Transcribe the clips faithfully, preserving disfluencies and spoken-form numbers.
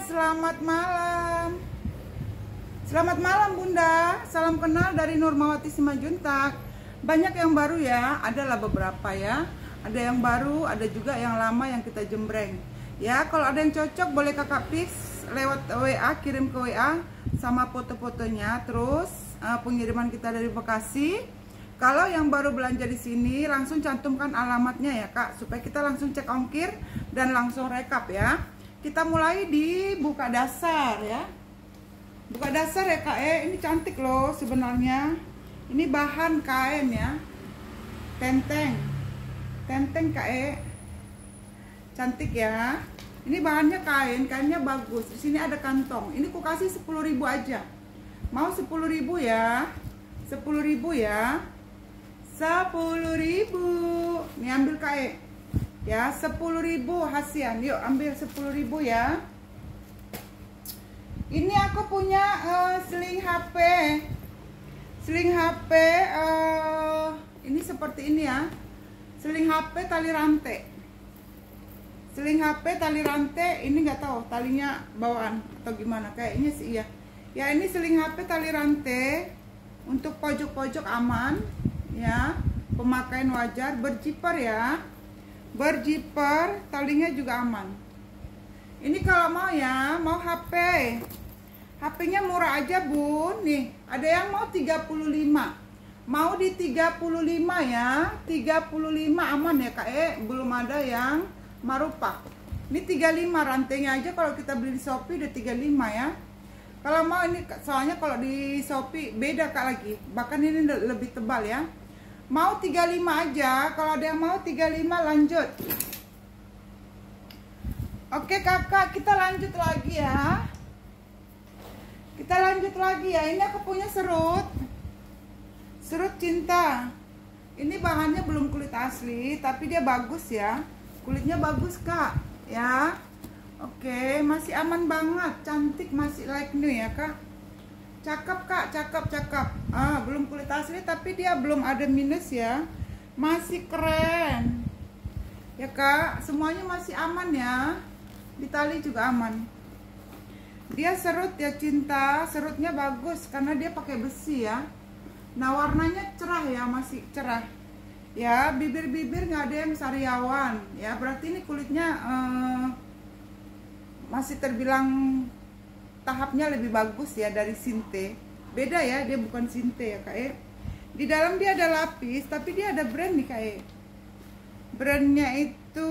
selamat malam. Selamat malam Bunda. Salam kenal dari Nurmawati Simajuntak. Banyak yang baru ya, adalah beberapa ya. Ada yang baru, ada juga yang lama yang kita jembreng. Ya, kalau ada yang cocok boleh kakak fix lewat W A, kirim ke W A sama foto-fotonya. Terus uh, pengiriman kita dari Bekasi. Kalau yang baru belanja di sini langsung cantumkan alamatnya ya Kak, supaya kita langsung cek ongkir dan langsung rekap ya. Kita mulai di buka dasar ya. Buka dasar ya Kak, eh ini cantik loh sebenarnya. Ini bahan kain ya. Tenteng. Tenteng Kak, eh. Cantik ya. Ini bahannya kain, kainnya bagus. Di sini ada kantong. Ini ku kasih sepuluh ribu aja. Mau sepuluh ribu ya? sepuluh ribu ya. sepuluh ribu. Nih ambil Kak, eh. Ya, sepuluh ribu hasian. Yuk ambil sepuluh ribu ya. Ini aku punya uh, seling H P. Seling H P uh, ini seperti ini ya. Seling H P tali rantai. Seling H P tali rantai, ini nggak tahu talinya bawaan atau gimana, kayaknya sih iya. Ya, ini seling H P tali rantai untuk pojok-pojok aman ya. Pemakaian wajar, berjiper ya. Berjiper, talinya juga aman. Ini kalau mau ya, mau H P. H P-nya murah aja, Bun. Nih, ada yang mau tiga puluh lima. Mau di tiga puluh lima ya. tiga puluh lima aman ya, Kak. Eh, belum ada yang marupak. Ini tiga puluh lima rantainya aja kalau kita beli di Shopee udah tiga puluh lima ya. Kalau mau ini soalnya kalau di Shopee beda Kak lagi. Bahkan ini lebih tebal ya. Mau tiga puluh lima aja. Kalau ada yang mau tiga puluh lima lanjut. Oke Kakak, kita lanjut lagi ya. Kita lanjut lagi ya. Ini aku punya serut. Serut cinta. Ini bahannya belum kulit asli, tapi dia bagus ya. Kulitnya bagus Kak, ya. Oke, masih aman banget, cantik, masih like new ya Kak. Cakep Kak, cakep, cakep. Ah, belum kulit asli, tapi dia belum ada minus ya. Masih keren. Ya Kak, semuanya masih aman ya. Di tali juga aman. Dia serut ya cinta, serutnya bagus karena dia pakai besi ya. Nah warnanya cerah ya, masih cerah ya. Bibir-bibir nggak ada yang sariawan ya, berarti ini kulitnya eh, masih terbilang tahapnya lebih bagus ya dari Sinte. Beda ya, dia bukan Sinte ya Kak. E. Di dalam dia ada lapis, tapi dia ada brand nih Kak. E. Brandnya itu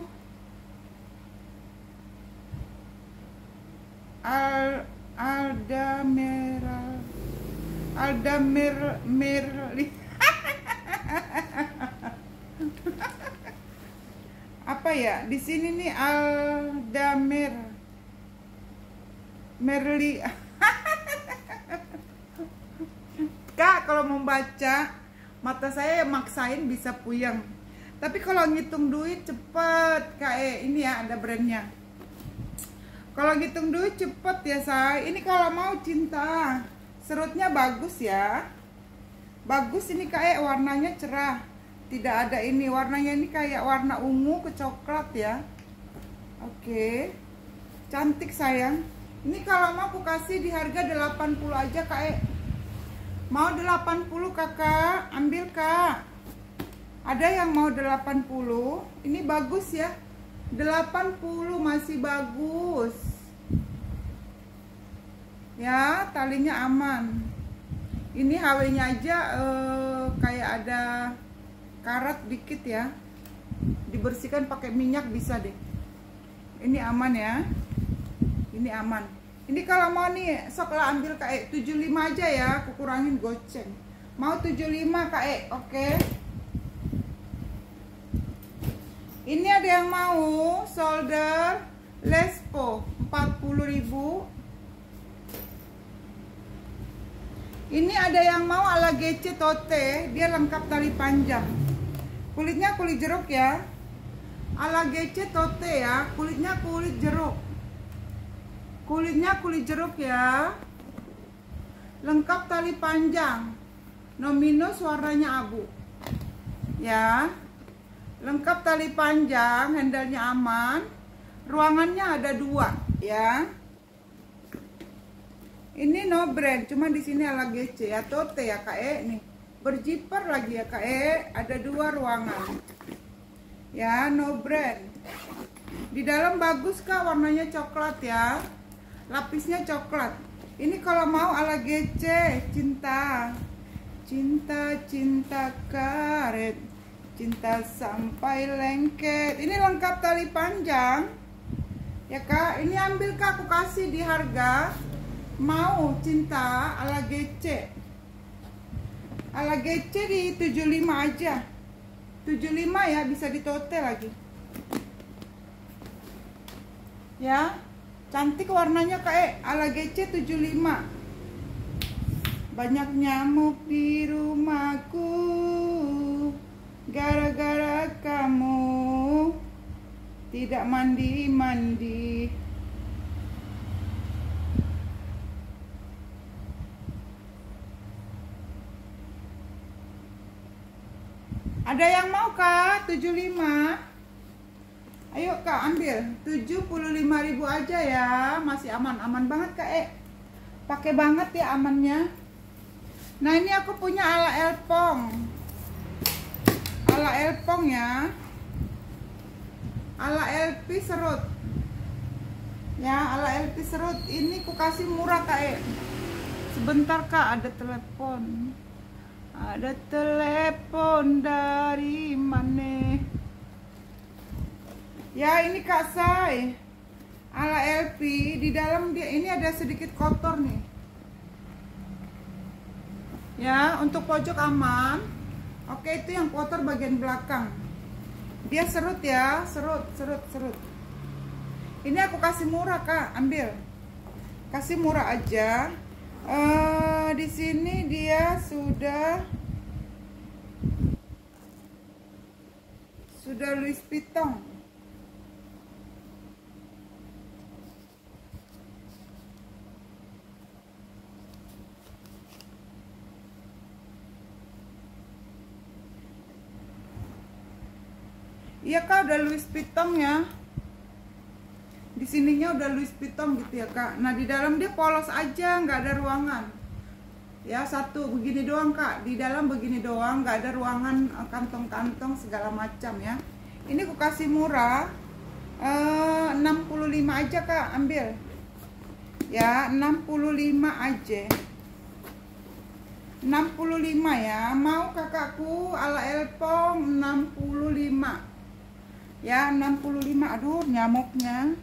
Al Aldamera Aldamer Merli apa ya di sini nih, Aldamer Merli Kak, kalau membaca mata saya maksain bisa puyeng, tapi kalau ngitung duit cepet Kak. E. Ini ya ada brandnya. Kalau ngitung duit cepet ya say. Ini kalau mau cinta, serutnya bagus ya. Bagus ini kayak warnanya cerah. Tidak ada ini, warnanya ini kayak warna ungu ke coklat ya. Oke. Cantik sayang. Ini kalau mau aku kasih di harga delapan puluh aja Kak. Mau delapan puluh Kakak, ambil Kak. Ada yang mau delapan puluh. Ini bagus ya. delapan puluh masih bagus ya, talinya aman. Ini H W nya aja eh, kayak ada karat dikit ya, dibersihkan pakai minyak bisa deh. Ini aman ya, ini aman. Ini kalau mau nih sok lah ambil Kak. tujuh puluh lima aja ya, aku kurangin goceng. Mau tujuh puluh lima Kak. Oke. Ini ada yang mau solder Lespo empat puluh ribu. Ini ada yang mau ala G C Tote, dia lengkap tali panjang. Kulitnya kulit jeruk ya. Ala G C Tote ya, kulitnya kulit jeruk. Kulitnya kulit jeruk ya. Lengkap tali panjang. No minus, warnanya abu. Ya. Lengkap tali panjang, handle-nya aman. Ruangannya ada dua. ya. Ini no brand, cuma di sini ala G C ya, tote ya Kak E nih. Berjiper lagi ya Kak E, ada dua ruangan. Ya, no brand. Di dalam bagus Kak, warnanya coklat ya. Lapisnya coklat. Ini kalau mau ala G C, cinta. Cinta, cinta karet. Cinta sampai lengket. Ini lengkap tali panjang. Ya Kak, ini ambil Kak, aku kasih di harga mau cinta ala G C. Ala G C di tujuh puluh lima aja. tujuh puluh lima ya, bisa ditote lagi. Ya, cantik warnanya kayak ala G C tujuh puluh lima. Banyak nyamuk di rumahku gara-gara kamu tidak mandi-mandi. Ada yang mau Kak? tujuh puluh lima. Ayo Kak, ambil tujuh puluh lima ribu aja ya. Masih aman-aman banget Kak E. Pakai banget ya amannya. Nah, ini aku punya ala elpong. Ala elpong ya. Ala L P serut. Ya, ala L P serut. Ini ku kasih murah Kak E. Sebentar Kak, ada telepon. Ada telepon dari mana? Ya, ini Kak Say. Ala L P, di dalam dia ini ada sedikit kotor nih. Ya, untuk pojok aman. Oke, itu yang kotor bagian belakang. Dia serut ya, serut, serut, serut. Ini aku kasih murah Kak, ambil. Kasih murah aja. Uh, di sini dia sudah sudah Louis Vuitton. Iya Kak, udah Louis Vuitton ya. Di sininya udah Louis Vuitton gitu ya Kak. Nah, di dalam dia polos aja, nggak ada ruangan. Ya, satu begini doang Kak. Di dalam begini doang, nggak ada ruangan kantong-kantong segala macam ya. Ini aku kasih murah eh, enam puluh lima aja Kak, ambil. Ya, enam puluh lima aja. enam puluh lima ya. Mau kakakku ala elpong enam puluh lima. Ya, enam puluh lima. Aduh, nyamuknya.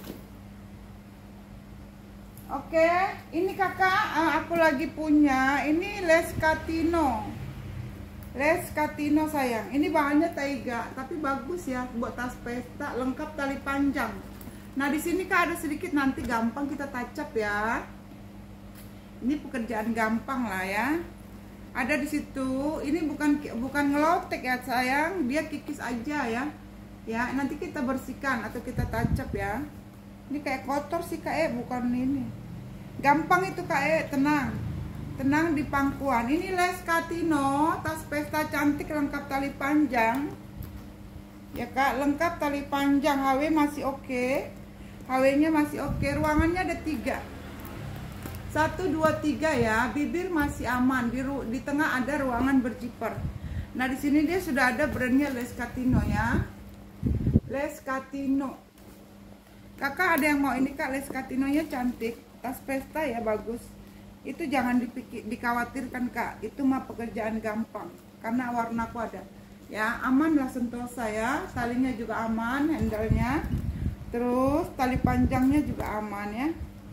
Oke, ini kakak aku lagi punya. Ini Les Catino. Les Catino sayang. Ini bahannya taiga, tapi bagus ya buat tas pesta, lengkap tali panjang. Nah, di sini Kak ada sedikit, nanti gampang kita tacap ya. Ini pekerjaan gampang lah ya. Ada di situ. Ini bukan bukan ngelotek ya sayang, dia kikis aja ya. Ya, nanti kita bersihkan atau kita tacap ya. Ini kayak kotor sih Kak E, bukan ini. Gampang itu Kak E, tenang. Tenang di pangkuan. Ini Les Catino, tas pesta cantik lengkap tali panjang. Ya Kak, lengkap tali panjang, H W masih oke. H W-nya masih oke. Ruangannya ada tiga. Satu, dua, tiga ya. Bibir masih aman. Di, di tengah ada ruangan berjiper. Nah, di sini dia sudah ada brandnya Les Catino ya. Les Catino. Kakak ada yang mau ini Kak, Les Catino-nya cantik, tas pesta ya, bagus. Itu jangan dipikir, dikhawatirkan Kak, itu mah pekerjaan gampang karena warnaku ada. Ya, aman lah Sentosa ya, talinya juga aman, handle-nya. Terus tali panjangnya juga aman ya.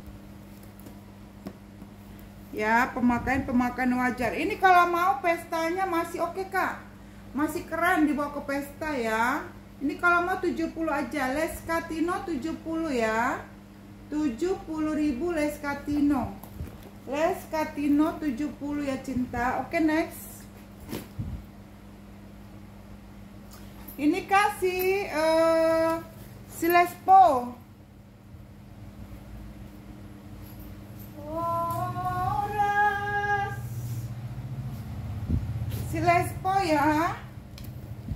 Ya, pemakaian-pemakaian wajar. Ini kalau mau pestanya masih oke Kak. Masih keren dibawa ke pesta ya. Ini kalau mau tujuh puluh aja, Les Catino tujuh puluh ya. tujuh puluh ribu Les Catino. Les Catino tujuh puluh ya cinta. Oke, next. Ini kasih uh, si Lespo. Si Lespo ya.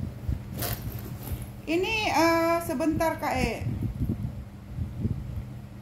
Ini uh, sebentar Kak E.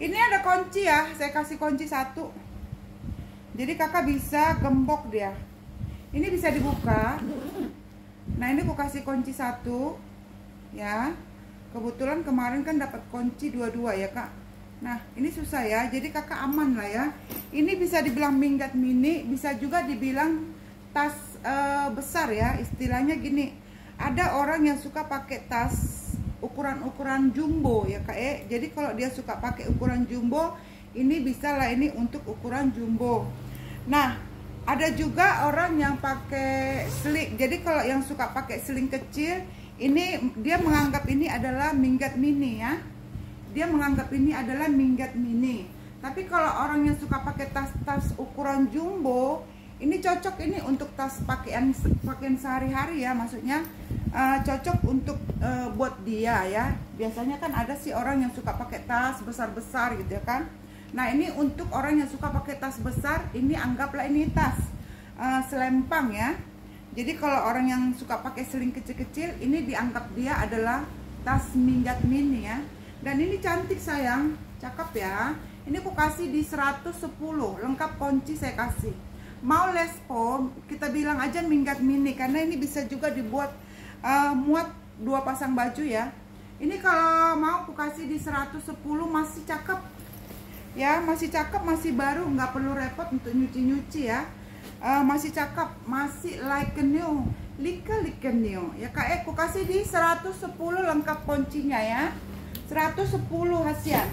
Ini ada kunci ya, saya kasih kunci satu. Jadi kakak bisa gembok dia. Ini bisa dibuka. Nah ini aku kasih kunci satu ya. Kebetulan kemarin kan dapat kunci dua-dua ya kak. Nah ini susah ya, jadi kakak aman lah ya. Ini bisa dibilang minggat mini, bisa juga dibilang tas uh, besar ya. Istilahnya gini, ada orang yang suka pakai tas ukuran-ukuran jumbo ya kak eh. Jadi kalau dia suka pakai ukuran jumbo, ini bisa lah ini untuk ukuran jumbo. Nah ada juga orang yang pakai sling. Jadi kalau yang suka pakai sling kecil, ini dia menganggap ini adalah minggat mini ya. Dia menganggap ini adalah minggat mini. Tapi kalau orang yang suka pakai tas-tas ukuran jumbo, ini cocok ini untuk tas pakaian pakaian sehari-hari ya. Maksudnya uh, cocok untuk uh, buat dia ya. Biasanya kan ada sih orang yang suka pakai tas besar-besar gitu ya kan. Nah ini untuk orang yang suka pakai tas besar, ini anggaplah ini tas uh, selempang ya. Jadi kalau orang yang suka pakai sling kecil-kecil, ini dianggap dia adalah tas minggat mini ya. Dan ini cantik sayang, cakep ya. Ini aku kasih di seratus sepuluh, lengkap kunci saya kasih. Mau lespo, kita bilang aja minggat mini, karena ini bisa juga dibuat uh, muat dua pasang baju ya. Ini kalau mau aku kasih di seratus sepuluh, masih cakep ya, masih cakep, masih baru, nggak perlu repot untuk nyuci-nyuci ya. Uh, masih cakep, masih like new, like like new ya kak. Eh, aku kasih di seratus sepuluh lengkap kuncinya ya, seratus sepuluh hasian.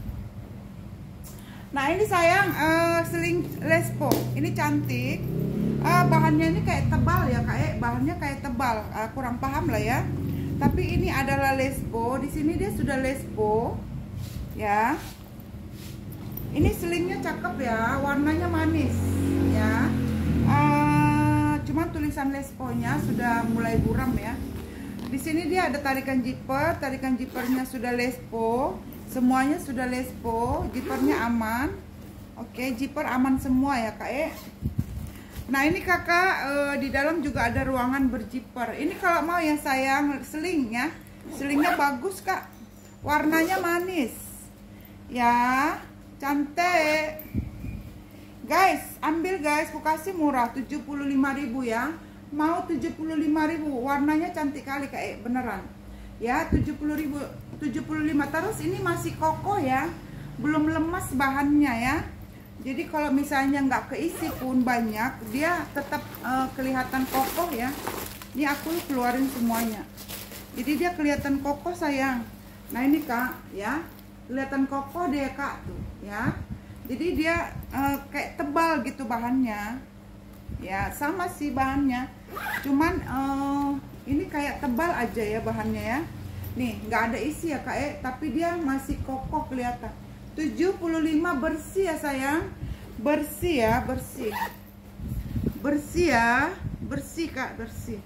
Nah ini sayang uh, sling lespo, ini cantik. Uh, bahannya ini kayak tebal ya kak. Eh, bahannya kayak tebal, uh, kurang paham lah ya. Tapi ini adalah lespo, di sini dia sudah lespo ya. Ini slingnya cakep ya, warnanya manis ya. Uh, cuman tulisan lesponya sudah mulai buram ya. Di sini dia ada tarikan zipper, tarikan zippernya sudah lespo, semuanya sudah lespo, zippernya aman. Oke, zipper aman semua ya kak eh. Nah ini kakak uh, di dalam juga ada ruangan berzipper. Ini kalau mau ya sayang sling ya, slingnya bagus kak, warnanya manis ya, cantik. Guys, ambil guys, aku kasih murah tujuh puluh lima ribu ya. Mau tujuh puluh lima ribu, warnanya cantik kali kak eh, beneran. Ya, tujuh puluh ribu, tujuh puluh lima. Terus ini masih kokoh ya, belum lemas bahannya ya. Jadi kalau misalnya nggak keisi pun banyak, dia tetap uh, kelihatan kokoh ya. Ini aku keluarin semuanya. Jadi dia kelihatan kokoh sayang. Nah ini kak ya, kelihatan kokoh deh kak tuh ya. Jadi dia uh, kayak tebal gitu bahannya ya, sama sih bahannya, cuman uh, ini kayak tebal aja ya bahannya ya. Nih nggak ada isi ya kak eh, tapi dia masih kokoh kelihatan. Tujuh puluh lima, bersih ya sayang, bersih ya, bersih bersih ya, bersih kak, bersih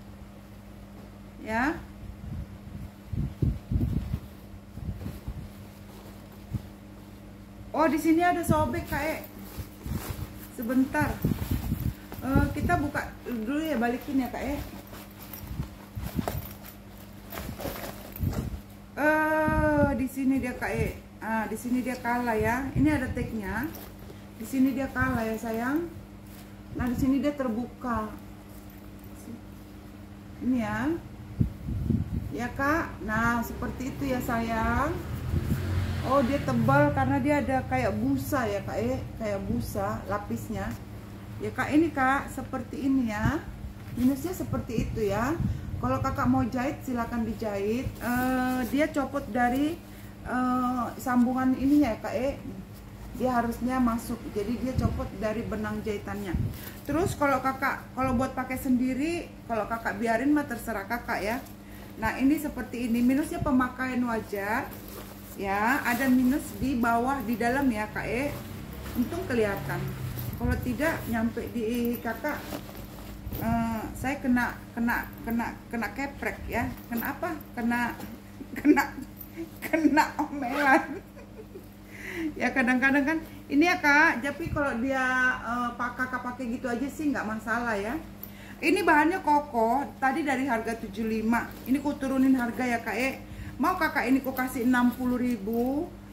ya. Oh di sini ada sobek kak eh. Sebentar, uh, kita buka dulu ya, balikin ya kak eh. Uh, di sini dia kak eh. Ah di sini dia kalah ya. Ini ada tagnya. Di sini dia kalah ya sayang. Nah di sini dia terbuka. Ini ya. Ya kak. Nah seperti itu ya sayang. Oh dia tebal karena dia ada kayak busa ya kak eh, kayak busa lapisnya ya kak. Ini kak seperti ini ya, minusnya seperti itu ya. Kalau kakak mau jahit silakan dijahit. uh, dia copot dari uh, sambungan ininya ya kak eh, dia harusnya masuk, jadi dia copot dari benang jahitannya. Terus kalau kakak kalau buat pakai sendiri, kalau kakak biarin mah terserah kakak ya. Nah ini seperti ini, minusnya pemakaian wajar ya, ada minus di bawah di dalam ya kak eh, untung kelihatan. Kalau tidak nyampe di kakak, uh, saya kena kena kena kena keprek ya. Kena apa? Kena kena kena omelan. Ya kadang-kadang kan ini ya kak, tapi kalau dia uh, pak kakak pakai gitu aja sih nggak masalah ya. Ini bahannya kokoh, tadi dari harga tujuh puluh lima, ini ku turunin harga ya kak eh. Mau kakak ini ku kasih enam puluh ribu,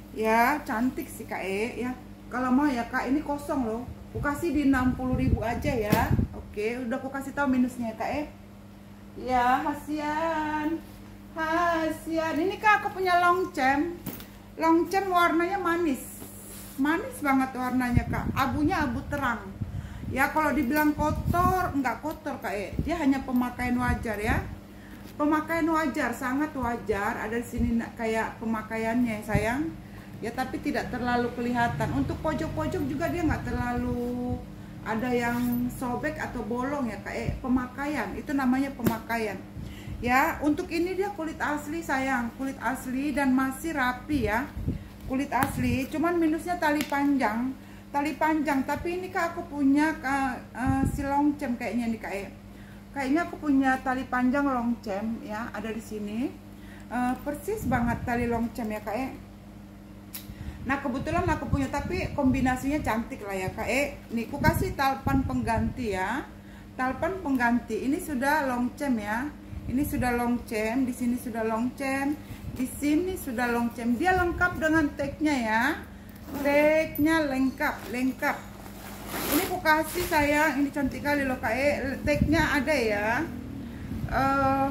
Ya cantik sih Kak E ya. Kalau mau ya Kak, ini kosong loh, aku kasih di enam puluh ribu aja ya. Oke, udah aku kasih tahu minusnya ya Kak E ya. Hasian Hasian ini Kak, aku punya longcem. Longcem warnanya manis, manis banget warnanya Kak, abunya abu terang ya. Kalau dibilang kotor, enggak kotor Kak E, dia hanya pemakaian wajar ya, pemakaian wajar, sangat wajar. Ada di sini kayak pemakaiannya sayang ya, tapi tidak terlalu kelihatan. Untuk pojok-pojok juga dia nggak terlalu ada yang sobek atau bolong ya Kak E. Pemakaian itu namanya pemakaian ya. Untuk ini dia kulit asli sayang, kulit asli dan masih rapi ya, kulit asli. Cuman minusnya tali panjang, tali panjang. Tapi ini Kak, aku punya uh, si longcem kayaknya nih Kak E. Kayaknya aku punya tali panjang longcem ya, ada di sini. Uh, persis banget tali longcem ya Kak E. Nah kebetulan aku punya, tapi kombinasinya cantik lah ya Kak E. Nih aku kasih talpan pengganti ya, talpan pengganti. Ini sudah longcem ya, ini sudah longcem, di sini sudah longcem, di sini sudah longcem. Dia lengkap dengan tagnya ya, tagnya lengkap, lengkap. Ini aku kasih sayang, ini cantik kali loh Kak E. Tagnya ada ya. Uh,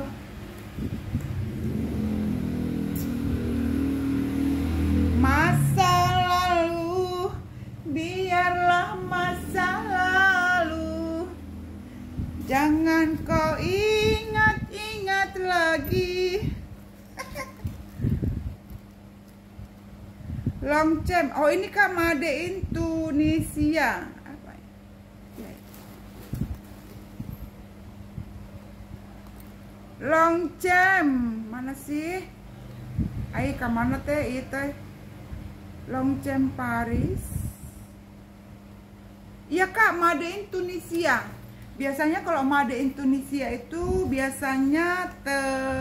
Masa lalu, biarlah masa lalu, jangan kau ingat-ingat lagi. Longcem, oh ini Kak, made in Tunisia. Apa ya? Longcem, mana sih? Ayo ke mana teh itu? Longcem Paris. Iya Kak, made in Tunisia. Biasanya kalau made in Tunisia itu biasanya te,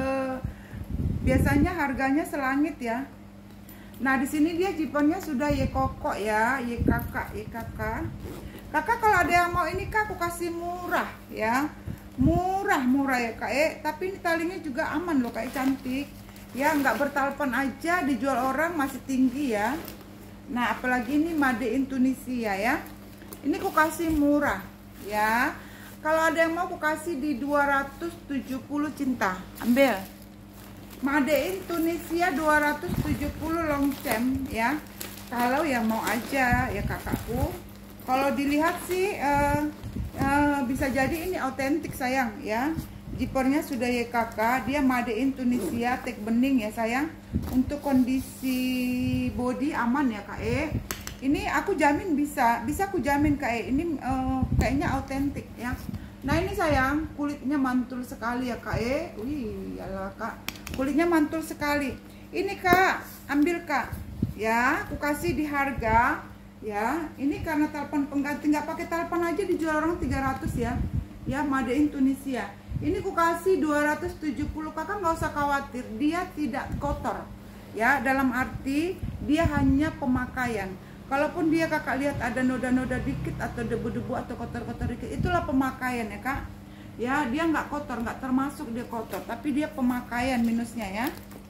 biasanya harganya selangit ya. Nah di sini dia jiponnya sudah Y koko ya, Y kakak, Y kakak. Kakak kalau ada yang mau ini Kak, aku kasih murah ya, murah murah ya Kak E. Tapi ini talinya juga aman loh Kak E, cantik ya, nggak bertalpan aja, dijual orang masih tinggi ya. Nah apalagi ini made in Tunisia ya, ini aku kasih murah ya. Kalau ada yang mau aku kasih di dua ratus tujuh puluh cinta, ambil. Made in Tunisia dua ratus tujuh puluh longcem ya. Kalau yang mau aja ya kakakku. Kalau dilihat sih uh, uh, bisa jadi ini autentik sayang ya. Jipernya sudah Y K K, dia made in Tunisia, tag bening ya sayang. Untuk kondisi body aman ya Kak E. Ini aku jamin bisa, bisa aku jamin Kak E. Ini uh, kayaknya autentik ya. Nah ini sayang, kulitnya mantul sekali ya Kak E. Wih, yalah Kak, kulitnya mantul sekali. Ini Kak, ambil Kak. Ya, aku kasih di harga ya. Ini karena talpan pengganti, nggak pakai talpan aja dijual orang tiga ratus ya. Ya, made in Tunisia. Ini aku kasih dua ratus tujuh puluh. Kakak nggak usah khawatir, dia tidak kotor ya, dalam arti dia hanya pemakaian. Kalaupun dia kakak lihat ada noda-noda dikit atau debu-debu atau kotor-kotor dikit, itulah pemakaian ya Kak ya. Dia nggak kotor, nggak termasuk dia kotor, tapi dia pemakaian minusnya ya.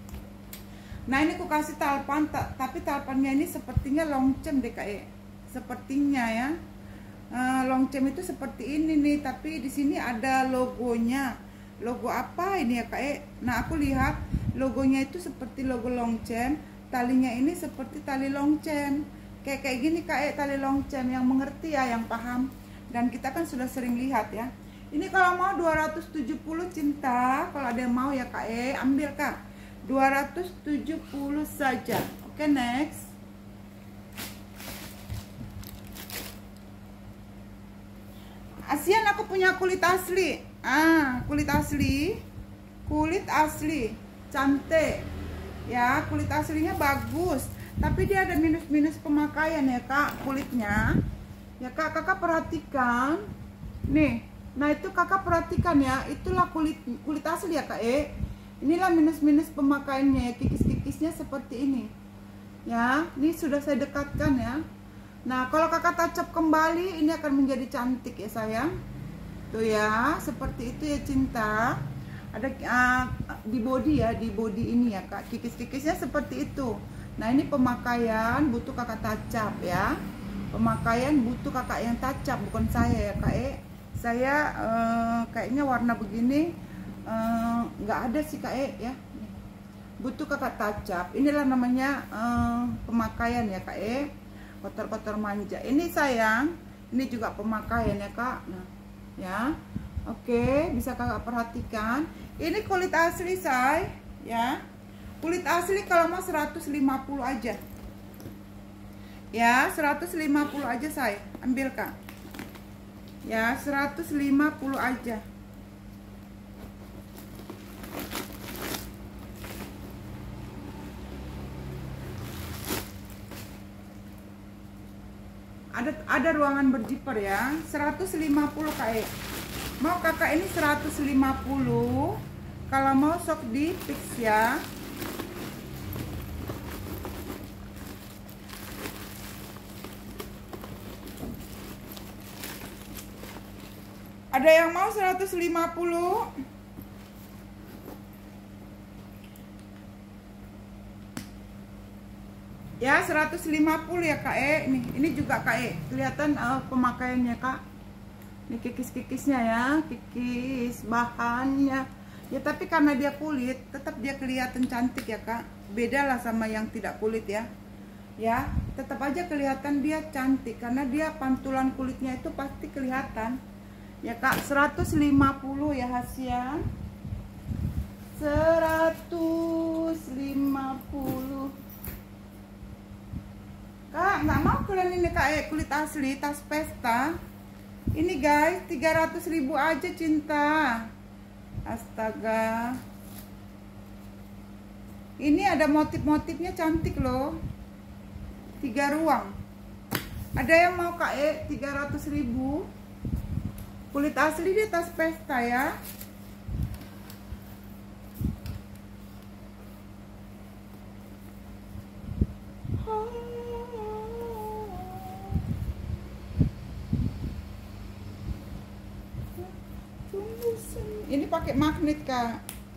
Nah ini aku kasih talpan, tapi talpannya ini sepertinya longcem deh Kak E, sepertinya ya. Uh, longcem itu seperti ini nih, tapi di sini ada logonya. Logo apa ini ya Kak E? Nah aku lihat logonya itu seperti logo longcem, talinya ini seperti tali longcem, kayak kayak gini Kak E, tali longcem. Yang mengerti ya, yang paham. Dan kita kan sudah sering lihat ya. Ini kalau mau dua ratus tujuh puluh cinta, kalau ada yang mau ya Kak E, ambil Kak, dua ratus tujuh puluh saja. Oke, next. Asian, aku punya kulit asli. Ah, kulit asli. Kulit asli. Cantik. Ya, kulit aslinya bagus. Tapi dia ada minus-minus pemakaian ya Kak, kulitnya. Ya Kak, Kakak perhatikan. Nih, nah itu Kakak perhatikan ya. Itulah kulit kulit asli ya Kak E. Inilah minus-minus pemakaiannya ya, kikis-kikisnya seperti ini. Ya, ini sudah saya dekatkan ya. Nah kalau kakak touch kembali, ini akan menjadi cantik ya sayang. Tuh ya, seperti itu ya cinta. Ada uh, di body ya, di body ini ya Kak, kikis-kikisnya seperti itu. Nah ini pemakaian butuh kakak tacap ya. Pemakaian butuh kakak yang tacap, bukan saya ya kak. E. Saya eh, kayaknya warna begini eh, nggak ada sih kak E, ya. Butuh kakak tacap. Inilah namanya eh, pemakaian ya kak E. Kotor-kotor manja. Ini sayang, ini juga pemakaian ya kak. Nah ya, oke, bisa kakak perhatikan. Ini kulit asli say ya. Kulit asli kalau mau seratus lima puluh aja ya, seratus lima puluh aja saya ambil kak ya, seratus lima puluh aja. Ada ada ruangan berjiper ya, seratus lima puluh kak. Mau kakak ini seratus lima puluh, kalau mau sok di fix ya. Ada yang mau seratus lima puluh? Ya, seratus lima puluh ya kak E. Nih, ini juga kak E. Kelihatan uh, pemakaiannya kak. Ini kikis-kikisnya ya, kikis bahannya. Ya tapi karena dia kulit, tetap dia kelihatan cantik ya kak. Beda lah sama yang tidak kulit ya. Ya, tetap aja kelihatan dia cantik karena dia pantulan kulitnya itu pasti kelihatan. Ya kak, seratus lima puluh ya Hasya. seratus lima puluh. Kak, nggak mau kalian ini kak, eh, kulit asli, tas pesta. Ini guys, tiga ratus ribu aja cinta. Astaga. Ini ada motif-motifnya cantik loh. Tiga ruang. Ada yang mau kak, eh, tiga ratus ribu. Kulit asli dia tas pesta ya. Ini pakai magnet kak.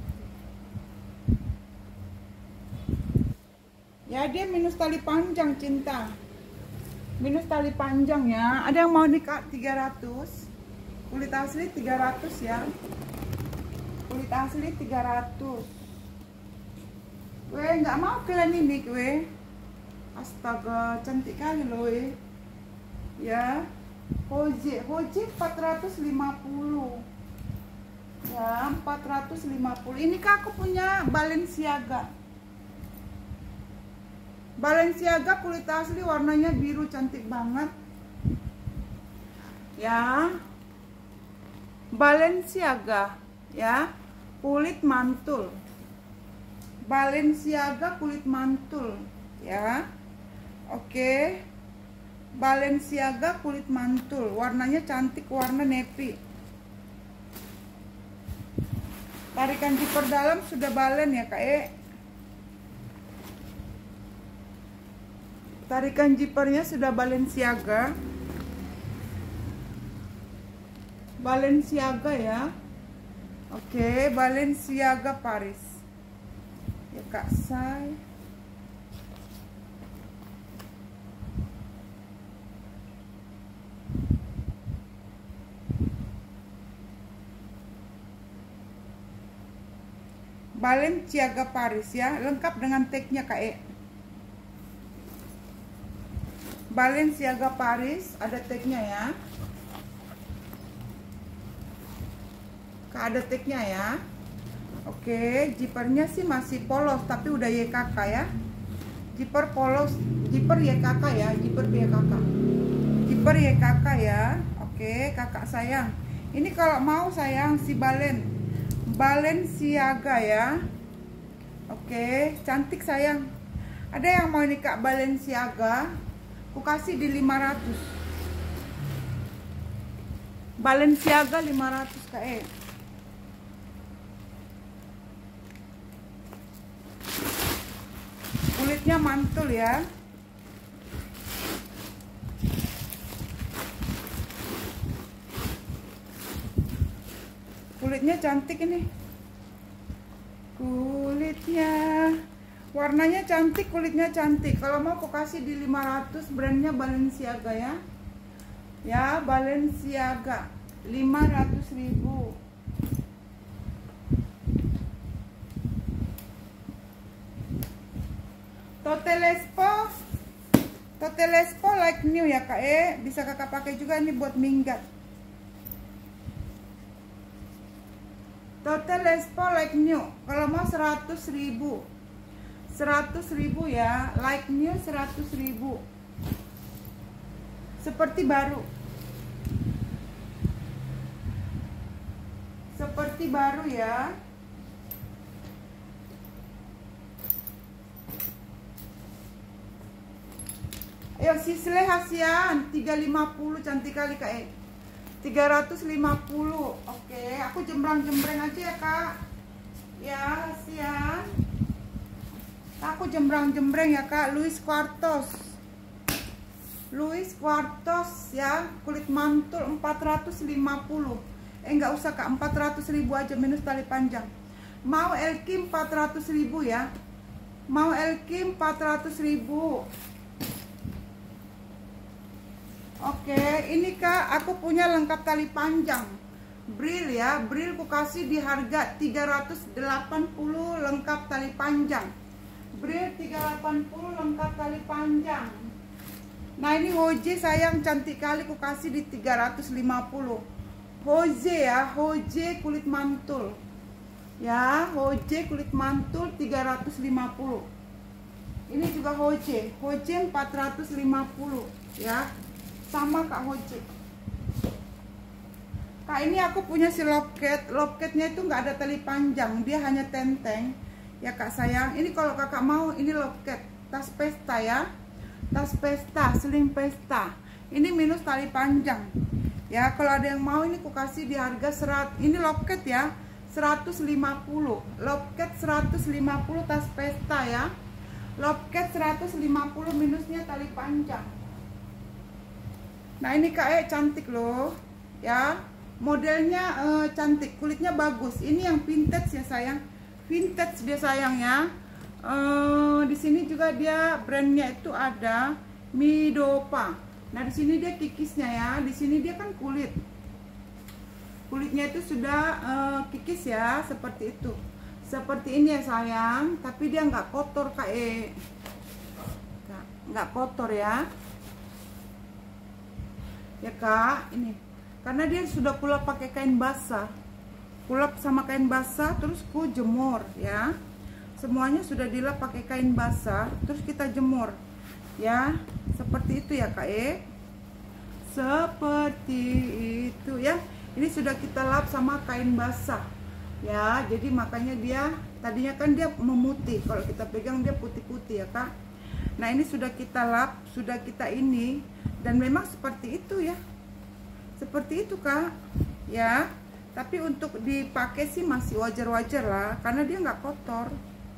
Ya dia minus tali panjang cinta. Minus tali panjang ya. Ada yang mau nih kak, tiga ratus. Kulit asli tiga ratus ya. Kulit asli tiga ratus. Weh, nggak mau kalian ini kue. Astaga, cantik kali loh eh. Ya. Hoje, Hoje empat ratus lima puluh. Ya, empat ratus lima puluh. Ini kak aku punya Balenciaga. Balenciaga kulit asli warnanya biru cantik banget. Ya. Balenciaga ya, kulit mantul. Balenciaga kulit mantul ya. Oke. Balenciaga kulit mantul, warnanya cantik, warna navy. Tarikan zipper dalam sudah balen ya kak E. Tarikan zippernya sudah Balenciaga. Balenciaga ya. Oke, Balenciaga Paris. Ya kak say. Balenciaga Paris ya, lengkap dengan tagnya kak E. Balenciaga Paris ada tagnya ya. Kak ada tagnya ya. Oke, zippernya sih masih polos tapi udah Y K K ya. Zipper polos, zipper Y K K ya, zipper Y K K. Zipper Y K K ya. Oke, kakak sayang. Ini kalau mau sayang si Balen Balenciaga ya. Oke, cantik sayang. Ada yang mau ini kak Balenciaga? Aku kasih di lima ratus. Balenciaga lima ratus kak E. Kulitnya mantul ya. Kulitnya cantik ini. Kulitnya Warnanya cantik, kulitnya cantik. Kalau mau aku kasih di lima ratus, brandnya Balenciaga ya. Ya, Balenciaga lima ratus ribu. Totelespo Totelespo like new ya kak eh. Bisa kakak pakai juga nih buat minggat. Totelespo like new. Kalau mau seratus ribu, seratus ribu ya. Like new seratus ribu, seperti baru, seperti baru ya. Ayo Sisle Hasian tiga ratus lima puluh, cantik kali kak eh. tiga ratus lima puluh. Oke, aku jembrang-jembreng aja ya kak. Ya Hasian, aku jembrang-jembreng ya kak. Louis Quartos, Louis Quartos ya, kulit mantul empat ratus lima puluh. Eh nggak usah kak, empat ratus ribu aja minus tali panjang. Mau Elkim empat ratus ribu ya. Mau Elkim empat ratus ribu. Oke, ini kak, aku punya lengkap tali panjang Bril ya. Bril ku kasih di harga tiga ratus delapan puluh lengkap tali panjang. Bril tiga ratus delapan puluh lengkap tali panjang. Nah ini Hoje sayang, cantik kali, ku kasih di tiga ratus lima puluh. Hoje ya, Hoje kulit mantul ya. Hoje kulit mantul tiga ratus lima puluh. Ini juga Hoje, Hoje empat ratus lima puluh ya. Sama kak Hoje. Kak ini aku punya si loket. Loketnya itu nggak ada tali panjang, dia hanya tenteng ya kak sayang. Ini kalau kakak mau, ini loket tas pesta ya. Tas pesta, seling pesta. Ini minus tali panjang ya. Kalau ada yang mau, ini aku kasih di harga serat. Ini loket ya, seratus lima puluh. Loket seratus lima puluh tas pesta ya. Loket seratus lima puluh minusnya tali panjang. Nah ini kak eh cantik loh ya. Modelnya eh, cantik, kulitnya bagus. Ini yang vintage ya sayang. Vintage dia sayang ya. Eh, di sini juga dia brandnya itu ada Midopa. Nah di sini dia kikisnya ya. Di sini dia kan kulit. Kulitnya itu sudah eh, kikis ya, seperti itu. Seperti ini ya sayang. Tapi dia nggak kotor kak eh. Nggak, nggak kotor ya. Ya kak, ini karena dia sudah kulap pakai kain basah, kulap sama kain basah, terus ku jemur ya. Semuanya sudah dilap pakai kain basah, terus kita jemur ya. Seperti itu ya kak e. Seperti itu ya. Ini sudah kita lap sama kain basah ya. Jadi makanya dia tadinya kan dia memutih, kalau kita pegang dia putih-putih ya kak. Nah ini sudah kita lap, sudah kita ini. Dan memang seperti itu ya. Seperti itu kak ya. Tapi untuk dipakai sih masih wajar-wajar lah, karena dia nggak kotor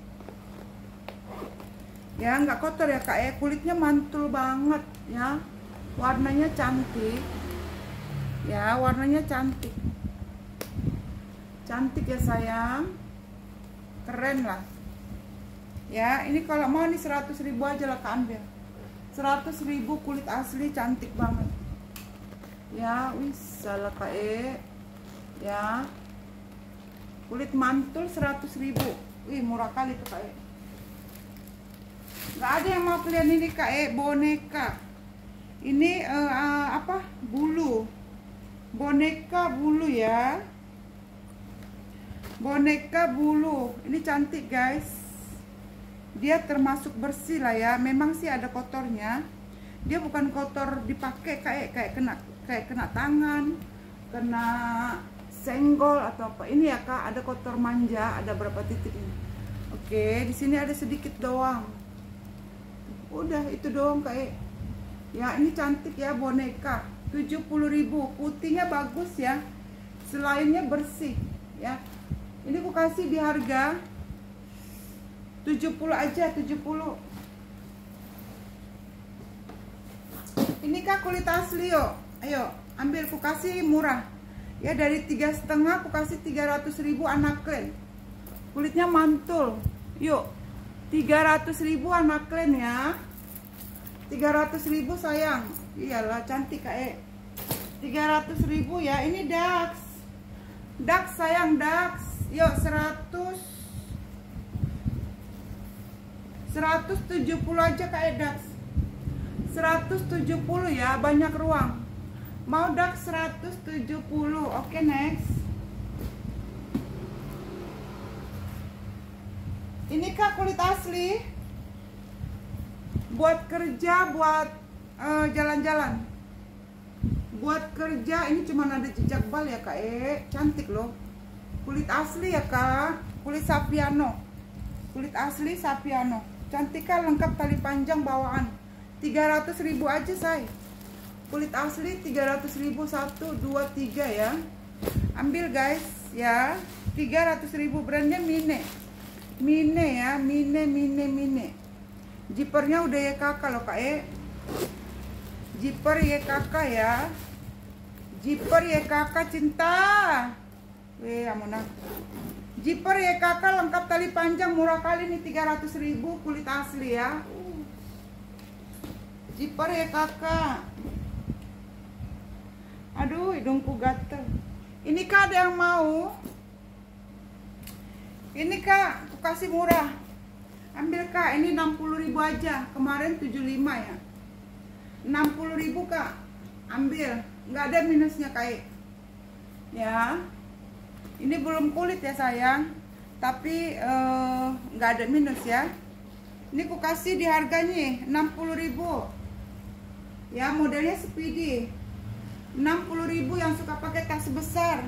ya. Nggak kotor ya kak ya. Kulitnya mantul banget ya. Warnanya cantik ya. Warnanya cantik. Cantik ya sayang. Keren lah ya. Ini kalau mau nih seratus ribu aja lah kak, ambil seratus ribu, kulit asli, cantik banget ya. Wis salah kak e ya. Kulit mantul seratus ribu. Wih murah kali tuh kak e. Nggak ada yang mau kalian ini kak e. Boneka ini uh, uh, apa, bulu. Boneka bulu ya. Boneka bulu. Ini cantik guys. Dia termasuk bersih lah ya. Memang sih ada kotornya. Dia bukan kotor dipakai kayak kayak kena kayak kena tangan, kena senggol atau apa. Ini ya kak, ada kotor manja, ada berapa titik ini. Oke, di sini ada sedikit doang. Udah itu doang kak. Ya ini cantik ya, boneka tujuh puluh ribu. Putihnya bagus ya. Selainnya bersih ya. Ini aku kasih di harga tujuh puluh aja, tujuh puluh. Ini kak kulit asli yuk. Ayo ambil, aku kasih murah ya. Dari tiga setengah aku kasih tiga ratus ribu anak klen. Kulitnya mantul. Yuk tiga ratus ribu anak kalian ya. tiga ratus ribu sayang. Iyalah cantik Kak E. tiga ratus ribu ya. Ini Dax. Dax sayang, Dax. Yuk seratus. seratus tujuh puluh aja Kak E Dax. seratus tujuh puluh ya, banyak ruang. Mau Dax seratus tujuh puluh. Oke, next. Ini Kak kulit asli. Buat kerja, buat jalan-jalan. Uh, buat kerja, ini cuma ada jejak bal ya Kak E. Cantik loh. Kulit asli ya Kak. Kulit Sapiano. Kulit asli Sapiano. Cantik kan, lengkap tali panjang bawaan. tiga ratus ribu aja say. Kulit asli tiga ratus ribu. Satu, dua, tiga ya. Ambil guys ya. tiga ratus ribu. Brandnya Mine. Mine ya, Mine, Mine, Mine. Zippernya udah Y K K loh Kak E. Zipper Y K K ya. Zipper Y K K cinta. Weh, amunah. Zipper Y K K lengkap tali panjang, murah kali nih, tiga ratus ribu, kulit asli ya. Zipper Y K K. Aduh, hidungku gatel. Ini Kak ada yang mau? Ini Kak, aku kasih murah. Ambil Kak, ini enam puluh ribu aja. Kemarin tujuh puluh lima ya. enam puluh ribu Kak. Ambil, nggak ada minusnya Kak. Ya. Ini belum kulit ya sayang. Tapi eh, nggak ada minus ya. Ini aku kasih di harganya enam puluh ribu. Ya, modelnya Speedy. enam puluh ribu yang suka pakai tas besar.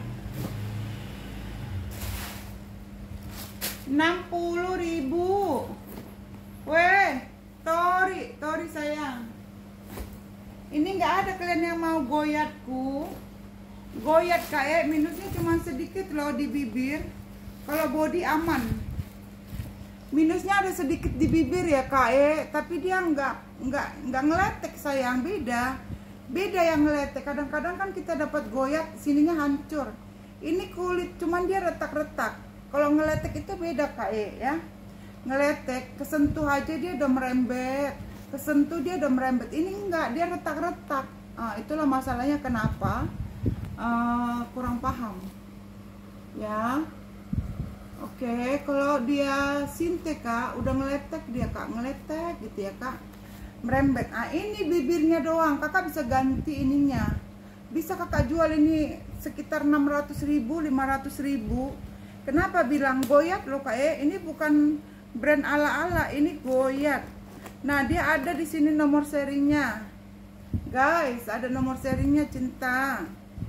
enam puluh ribu. Weh, Tori, Tori sayang. Ini nggak ada kalian yang mau goyatku. Goyat kayak minusnya cuma sedikit loh di bibir. Kalau body aman. Minusnya ada sedikit di bibir ya Kak E, tapi dia nggak nggak nggak ngeletek sayang, beda. Beda yang ngeletek. Kadang-kadang kan kita dapat goyat, sininya hancur. Ini kulit cuman dia retak-retak. Kalau ngeletek itu beda Kak E ya. Ngeletek, kesentuh aja dia udah merembet. Kesentuh dia udah merembet. Ini enggak, dia retak-retak. Nah, itulah masalahnya kenapa uh, kurang paham. Ya. Oke, kalau dia sinte Kak, udah ngeletek dia Kak, ngeletek gitu ya Kak. Merembet. Nah, ini bibirnya doang. Kakak bisa ganti ininya. Bisa Kakak jual ini sekitar enam ratus ribu, lima ratus ribu. Kenapa bilang goyat loh Kak E? Ini bukan brand ala-ala, ini goyat. Nah, dia ada di sini nomor serinya. Guys, ada nomor serinya cinta.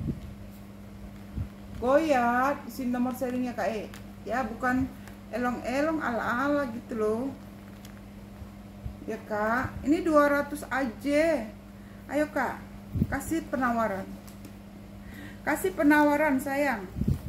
Goyat, di sini nomor serinya Kak E. Ya, bukan elong-elong ala-ala gitu loh. Ya Kak, ini dua ratus aja. Ayo Kak, kasih penawaran. Kasih penawaran sayang.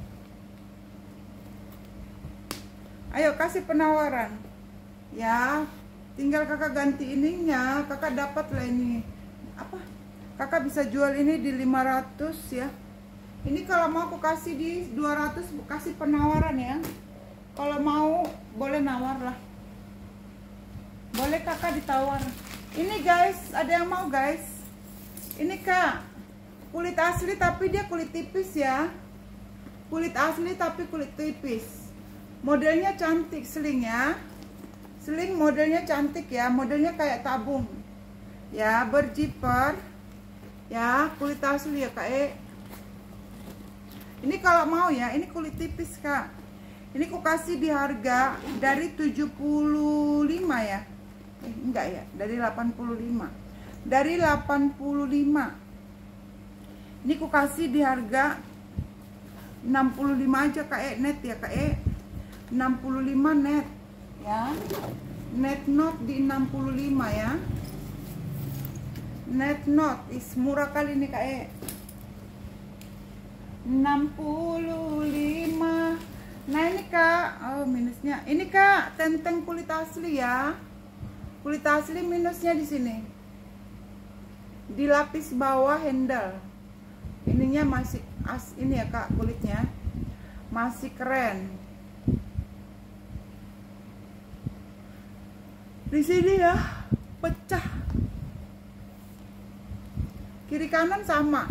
Ayo kasih penawaran. Ya, tinggal kakak ganti ininya. Kakak dapat lah ini. Apa? Kakak bisa jual ini di lima ratus ya. Ini kalau mau aku kasih di dua ratus, kasih penawaran ya. Kalau mau boleh nawar lah. Boleh kakak ditawar. Ini guys, ada yang mau guys? Ini Kak, kulit asli tapi dia kulit tipis ya. Kulit asli tapi kulit tipis. Modelnya cantik, sling ya. Sling modelnya cantik ya. Modelnya kayak tabung. Ya, berzipper. Ya, kulit asli ya Kak E. Ini kalau mau ya, ini kulit tipis Kak. Ini aku kasih di harga dari tujuh puluh lima ya. Eh, enggak ya, dari delapan puluh lima. Dari delapan puluh lima. Ini aku kasih di harga enam puluh lima aja Kak E, net ya Kak E. enam puluh lima net ya. Net note di enam puluh lima ya. Net note is murah kali nih Kak E. enam puluh lima. Nah ini Kak, oh minusnya. Ini Kak, tenteng kulit asli ya. Kulit asli minusnya di sini. Di lapis bawah handle. Ininya masih as ini ya Kak, kulitnya masih keren. Di sini ya pecah, kiri kanan sama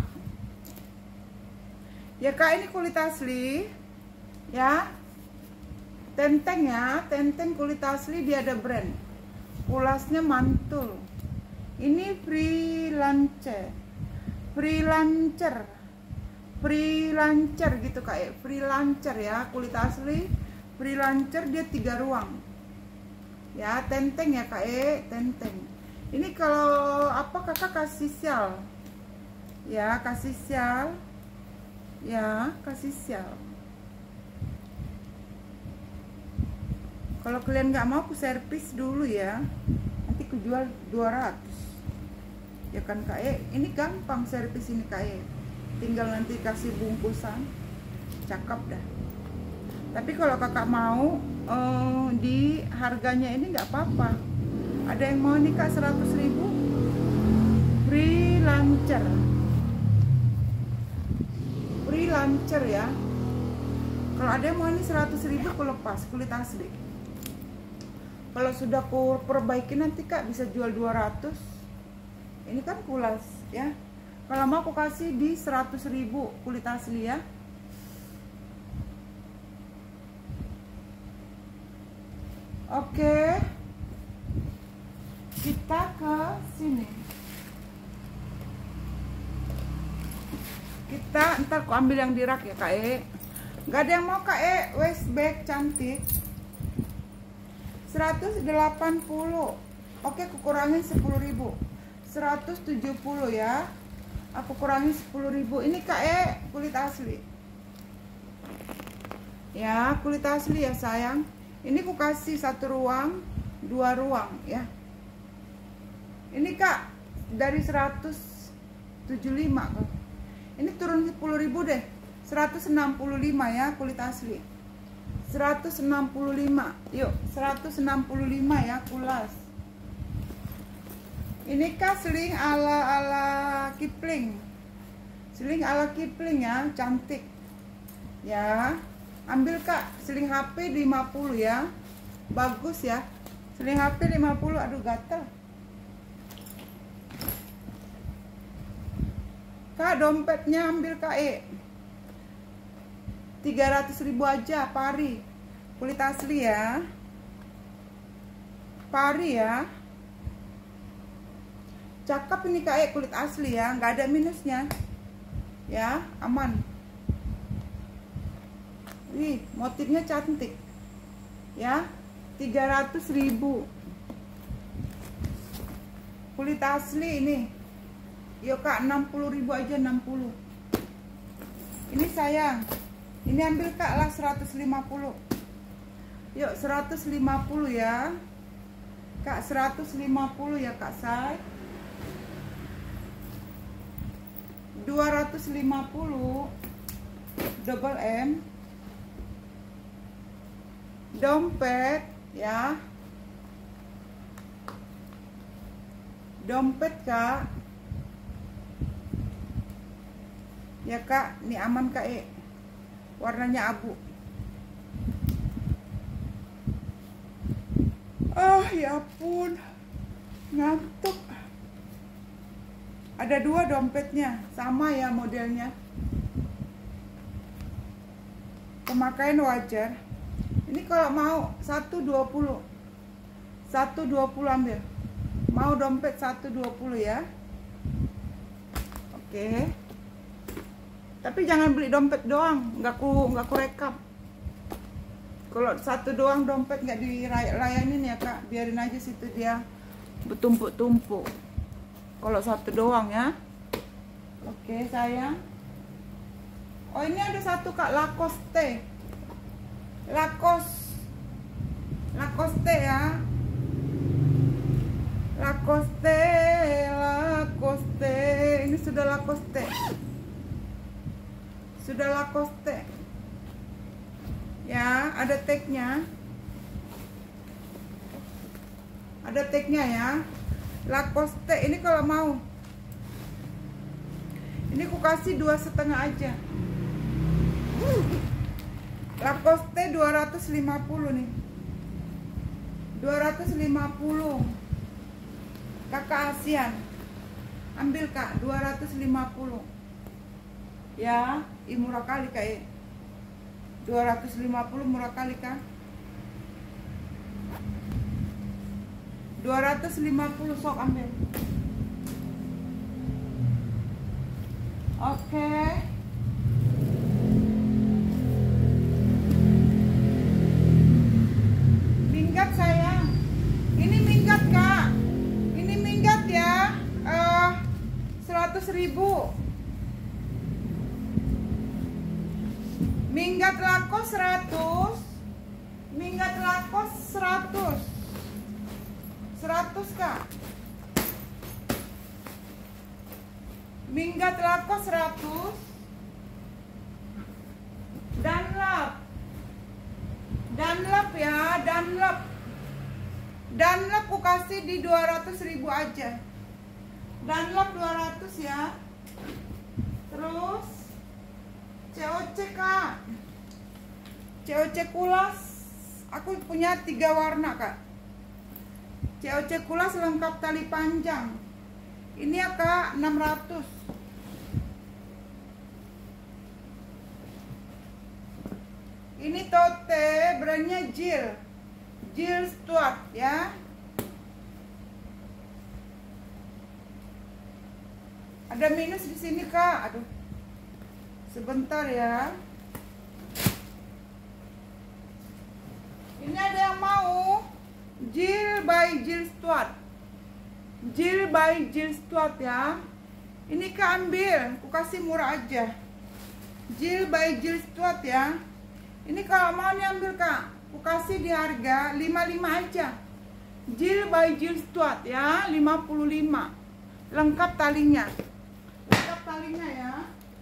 ya kak. Ini kulit asli ya, tenteng ya, tenteng kulit asli. Dia ada brand, kulasnya mantul. Ini freelancer, freelancer, freelancer gitu kak, freelancer ya, kulit asli freelancer. Dia tiga ruang ya, tenteng ya kak, eh tenteng. Ini kalau apa kakak kasih sial ya, kasih sial ya, kasih sial. Kalau kalian nggak mau, aku servis dulu ya, nanti aku jual dua ratus ya kan kak. Eh ini gampang servis ini kak, eh tinggal nanti kasih bungkusan, cakep dah. Tapi kalau kakak mau uh, di harganya ini nggak apa-apa. Ada yang mau nih kak seratus ribu freelancer, freelancer ya. Kalau ada yang mau ini seratus ribu aku lepas, kulit asli. Kalau sudah aku perbaiki nanti kak bisa jual dua ratus. Ini kan kulas ya. Kalau mau aku kasih di seratus ribu kulit asli ya. Oke, kita ke sini. Kita ntar aku ambil yang di rak ya kak E. Gak ada yang mau kak E, waist bag cantik seratus delapan puluh. Oke, aku kurangin sepuluh ribu, seratus tujuh puluh ya. Aku kurangin sepuluh ribu. Ini kak E, kulit asli ya, kulit asli ya sayang. Ini aku kasih satu ruang, dua ruang ya. Ini kak dari seratus tujuh puluh lima kak. Ini turun sepuluh ribu deh, seratus enam puluh lima ya, kulit asli seratus enam puluh lima. Yuk, seratus enam puluh lima ya, kulas. Ini kak seling ala ala Kipling, seling ala Kipling ya, cantik ya. Ambil kak seling H P lima puluh ya, bagus ya, seling H P lima puluh. Aduh gatel kak. Dompetnya ambil kak E, tiga ratus ribu aja, pari, kulit asli ya, pari ya, cakep ini kak E, kulit asli ya, nggak ada minusnya ya, aman. Wih, motifnya cantik ya, tiga ratus ribu kulit asli ini. Yuk kak, enam puluh ribu aja, enam puluh. Ini sayang, ini ambil kak lah seratus lima puluh. Yuk seratus lima puluh ya kak, seratus lima puluh ya kak say. Dua ratus lima puluh double M. Dompet ya, dompet kak ya kak. Ini aman kak E, warnanya abu. Ah ya ampun, ngantuk. Ada dua dompetnya, sama ya modelnya, pemakaian wajar. Ini kalau mau satu dua puluh, satu dua puluh ambil. Mau dompet satu dua puluh ya. Oke. Tapi jangan beli dompet doang, nggak ku nggak ku rekap. Kalau satu doang dompet nggak dilayanin ya kak, biarin aja situ dia bertumpuk-tumpuk. Kalau satu doang ya. Oke sayang. Oh ini ada satu kak, Lacoste. Lacoste, Lacoste ya, Lacoste, Lacoste. Ini sudah Lacoste, sudah Lacoste ya. Ada tagnya, ada tagnya ya, Lacoste. Ini kalau mau, ini aku kasih dua setengah aja. Lacoste dua ratus lima puluh nih, dua ratus lima puluh. Kakak ASEAN. Ambil Kak, dua ratus lima puluh. Ya, ih murah kali Kak. dua ratus lima puluh murah kali kan? dua ratus lima puluh sok ambil. Oke. Minggat sayang. Ini minggat Kak. Ini minggat ya. Uh, seratus ribu. Minggat lakos seratus. Minggat lakos seratus. seratus Kak. Minggat lakos seratus. Dunlop. Dunlop ya, Dunlop. Dunlop ku kasih di dua ratus ribu aja. Dunlop dua ratus ya. Terus C O C Kak. C O C kulas. Aku punya tiga warna Kak. C O C kulas lengkap tali panjang. Ini ya Kak, enam ratus. Ini tote brandnya Jill. Jill Stuart ya. Ada minus di sini Kak. Aduh. Sebentar ya. Ini ada yang mau Jill by Jill Stuart. Jill by Jill Stuart ya. Ini Kak ambil, aku kasih murah aja. Jill by Jill Stuart ya. Ini kalau mau nih ambil Kak, aku kasih di harga lima puluh lima aja. Jill by Jill Stuart ya, lima puluh lima. Lengkap talinya. Lengkap talinya ya.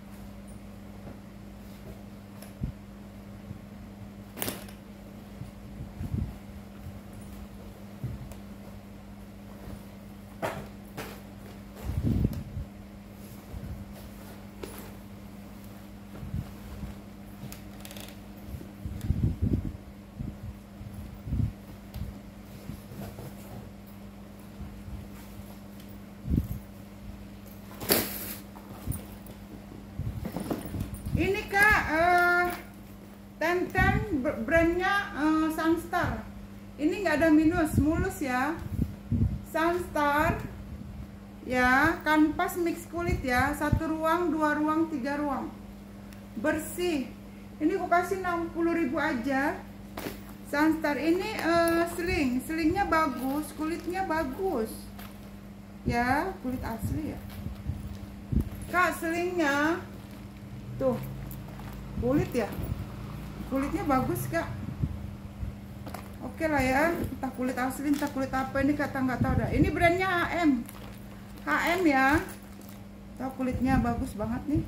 Ini Kak, uh, Tenten brandnya uh, Sunstar. Ini nggak ada minus, mulus ya. Sunstar, ya, kanvas mix kulit ya. Satu ruang, dua ruang, tiga ruang, bersih. Ini aku kasih enam puluh ribu aja. Sunstar ini uh, sling, slingnya bagus, kulitnya bagus. Ya, kulit asli ya. Kak, slingnya tuh, kulit ya, kulitnya bagus Kak. Oke lah ya, entah kulit asli entah kulit apa ini kata nggak tahu dah. Ini brandnya H M, H M ya. Tahu kulitnya bagus banget nih.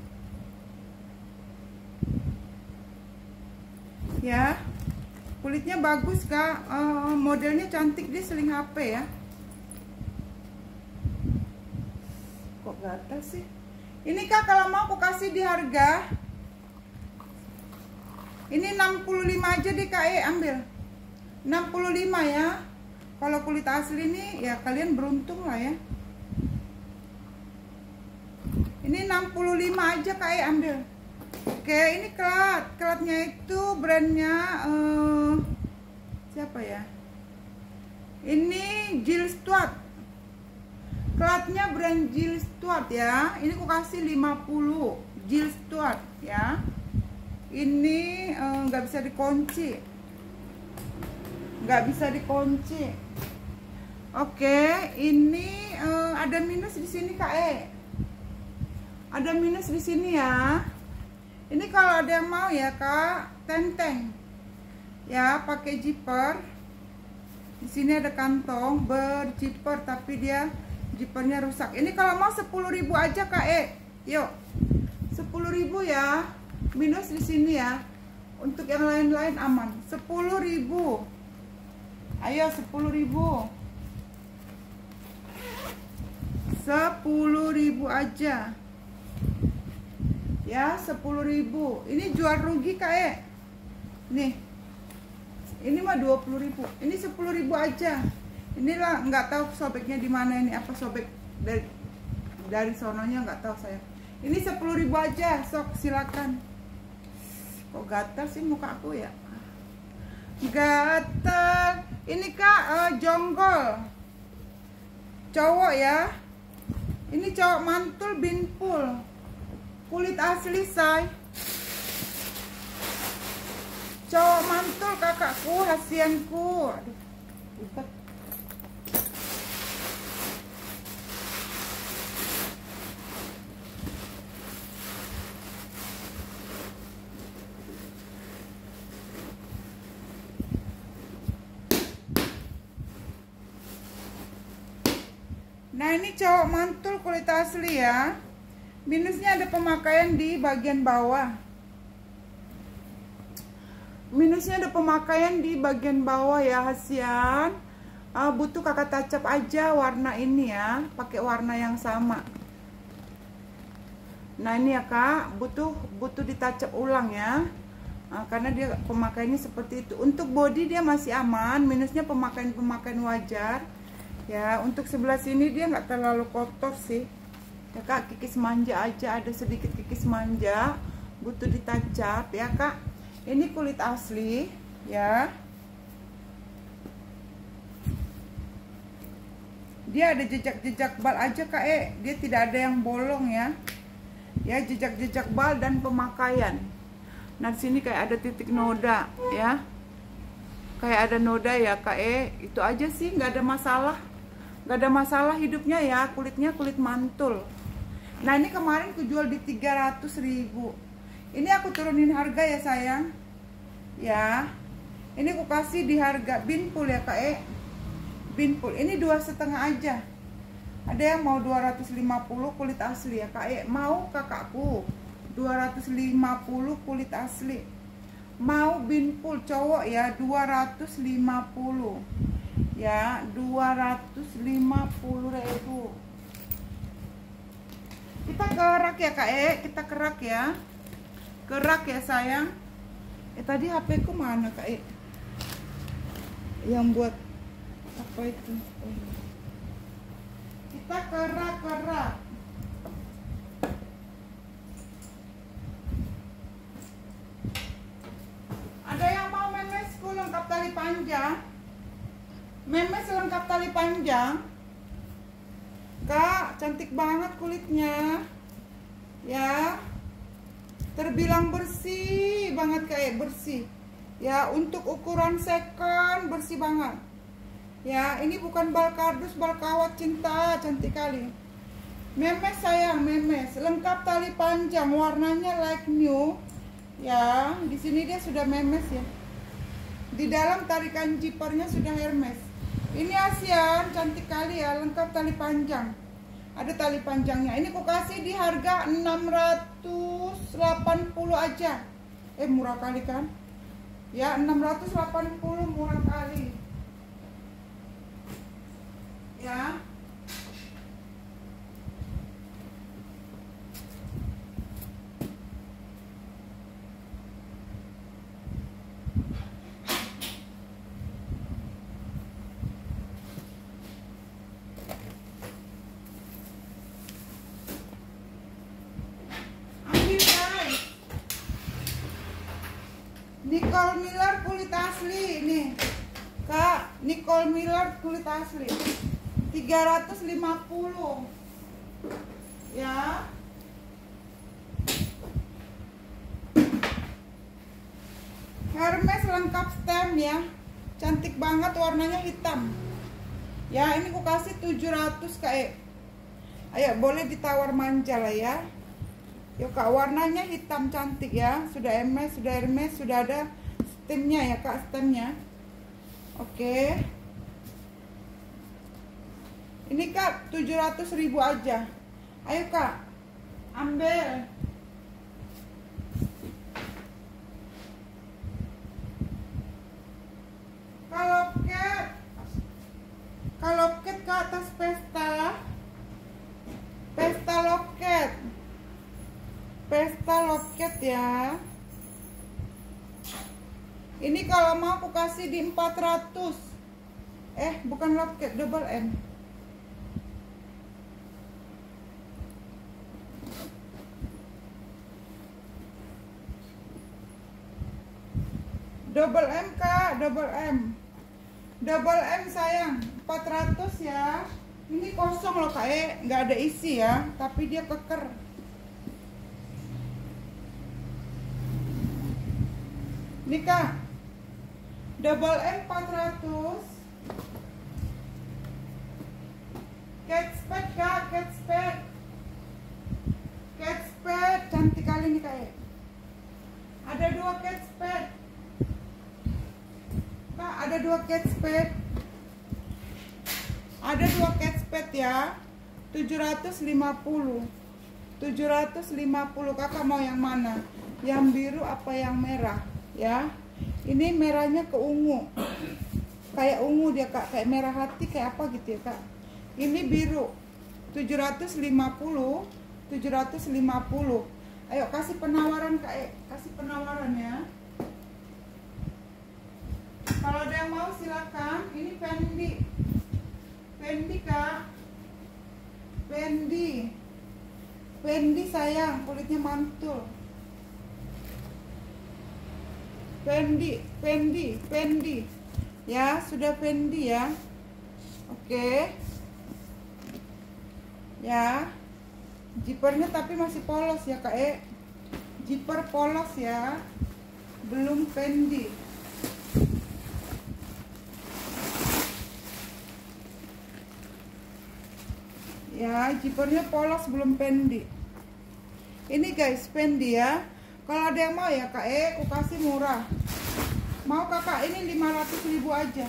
Ya, kulitnya bagus Kak. Uh, modelnya cantik, dia seling H P ya. Kok gatal sih? Ini Kak, kalau mau aku kasih di harga ini enam puluh lima aja deh Kak, eh ambil enam puluh lima ya. Kalau kulit asli ini ya kalian beruntung lah ya. Ini enam puluh lima aja Kak, eh ambil. Oke, ini kelat. Kelatnya itu brandnya uh, siapa ya? Ini Jill Stuart. Kelatnya brand Jill Stuart ya. Ini aku kasih lima puluh. Jill Stuart ya. Ini nggak uh, bisa dikunci. Nggak bisa dikunci. Oke, ini uh, ada minus di sini Kak E. Ada minus di sini ya. Ini kalau ada yang mau ya Kak, tenteng. Ya, pakai zipper. Di sini ada kantong berzipper tapi dia zippernya rusak. Ini kalau mau sepuluh ribu aja Kak E. Yuk. sepuluh ribu ya. Minus di sini ya. Untuk yang lain-lain aman. sepuluh ribu. Ayo sepuluh ribu. sepuluh ribu aja. Ya, sepuluh ribu. Ini jual rugi Kak E. Nih. Ini mah dua puluh ribu. Ini sepuluh ribu aja. Inilah nggak tahu sobeknya di mana ini, apa sobek dari dari sononya nggak tahu saya. Ini sepuluh ribu aja, sok silakan. Kok gatal sih muka aku ya? Gatal. Ini Kak uh, jonggol. Cowok ya. Ini cowok mantul binpul. Kulit asli, say. Cowok mantul kakakku, hasianku. Aduh, ribet. Nah, ini cowok mantul kulit asli ya. Minusnya ada pemakaian di bagian bawah. Minusnya ada pemakaian di bagian bawah ya, hasian. Uh, butuh kakak tacap aja warna ini ya, pakai warna yang sama. Nah ini ya Kak, butuh butuh ditacap ulang ya, uh, karena dia pemakaiannya seperti itu. Untuk body dia masih aman, minusnya pemakaian pemakaian wajar. Ya untuk sebelah sini dia nggak terlalu kotor sih. Ya Kak, kikis manja aja, ada sedikit kikis manja, butuh ditacap ya Kak. Ini kulit asli ya. Dia ada jejak-jejak bal aja Kak, eh dia tidak ada yang bolong ya. Ya jejak-jejak bal dan pemakaian. Nah sini kayak ada titik noda ya. Kayak ada noda ya Kak, eh itu aja sih, nggak ada masalah. Nggak ada masalah hidupnya ya, kulitnya kulit mantul. Nah ini kemarin kujual di tiga ratus ribu. Ini aku turunin harga ya sayang. Ya. Ini aku kasih di harga binpul ya Kak, eh. Binpul. Ini dua setengah aja. Ada yang mau dua ratus lima puluh kulit asli ya Kak, eh. Mau kakakku dua ratus lima puluh kulit asli. Mau binpul cowok ya dua ratus lima puluh. Ya, dua ratus lima puluh ribu. Kita kerak ya Kak, eh. Kita kerak ya. Kerak ya sayang. Eh tadi H P ku mana Kak, eh? Yang buat apa itu? Oh. Kita kerak-kerak. Ada yang mau memesku lengkap tali panjang? Memes lengkap tali panjang. Kak, cantik banget kulitnya. Ya. Terbilang bersih banget kayak bersih. Ya, untuk ukuran second bersih banget. Ya, ini bukan bal kardus, bal kawat cinta, cantik kali. Memes sayang, memes, lengkap tali panjang, warnanya like new. Ya, di sini dia sudah memes ya. Di dalam tarikan jipernya sudah Hermes. Ini Asian, cantik kali ya, lengkap tali panjang. Ada tali panjangnya. Ini aku kasih di harga enam ratus delapan puluh aja. Eh murah kali kan? Ya, enam ratus delapan puluh murah kali. Ya. Nicole Miller kulit asli nih Kak, Nicole Miller kulit asli tiga ratus lima puluh ya. Hermes lengkap stem ya, cantik banget, warnanya hitam ya. Ini aku kasih tujuh ratus Kak. Ayo boleh ditawar manja lah ya. Yuk Kak, warnanya hitam cantik ya. Sudah Hermes, sudah Hermes, sudah ada stemnya ya Kak, stemnya. Oke. Ini Kak, tujuh ratus ribu aja. Ayo Kak, ambil. Kalau ket, kalau ket ke atas pesta, pesta loket. Pesta loket ya. Ini kalau mau aku kasih di empat ratus. Eh, bukan loket, double M. Double M Kak, double M. Double M sayang, empat ratus ya. Ini kosong loh Kak, eh, nggak ada isi ya, tapi dia keker. Ini Kak, double M empat ratus. Cat spade Kak, cat spade. Cat spade, cantik kali nih Kak, eh. Ada dua cat spade. Kak, ada dua cat spade. Ada dua cat spade ya. tujuh ratus lima puluh. tujuh ratus lima puluh. Kakak mau yang mana? Yang biru apa yang merah? Ya. Ini merahnya ke ungu. Kayak ungu dia Kak, kayak merah hati kayak apa gitu ya Kak. Ini biru. tujuh ratus lima puluh. tujuh ratus lima puluh. Ayo kasih penawaran Kak, eh. Kasih penawaran ya. Kalau ada yang mau silakan. Ini Fendi. Fendi Kak. Fendi. Fendi sayang, kulitnya mantul. Fendi, Fendi, Fendi. Ya, sudah Fendi ya. Oke. Ya. Zippernya tapi masih polos ya Kak, eh. Zipper polos ya. Belum Fendi. Ya, zippernya polos belum Fendi. Ini guys, Fendi ya. Kalau ada yang mau ya Kak, eh, aku kasih murah. Mau Kakak ini lima ratus ribu aja.